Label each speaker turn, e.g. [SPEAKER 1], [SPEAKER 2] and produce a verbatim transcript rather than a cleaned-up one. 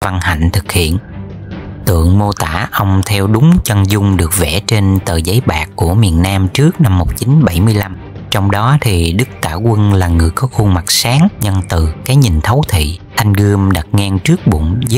[SPEAKER 1] Văn Hạnh thực hiện. Tượng mô tả ông theo đúng chân dung được vẽ trên tờ giấy bạc của miền Nam trước năm một nghìn chín trăm bảy mươi lăm. Trong đó thì Đức Tả Quân là người có khuôn mặt sáng, nhân từ, cái nhìn thấu thị, thanh gươm đặt ngang trước bụng với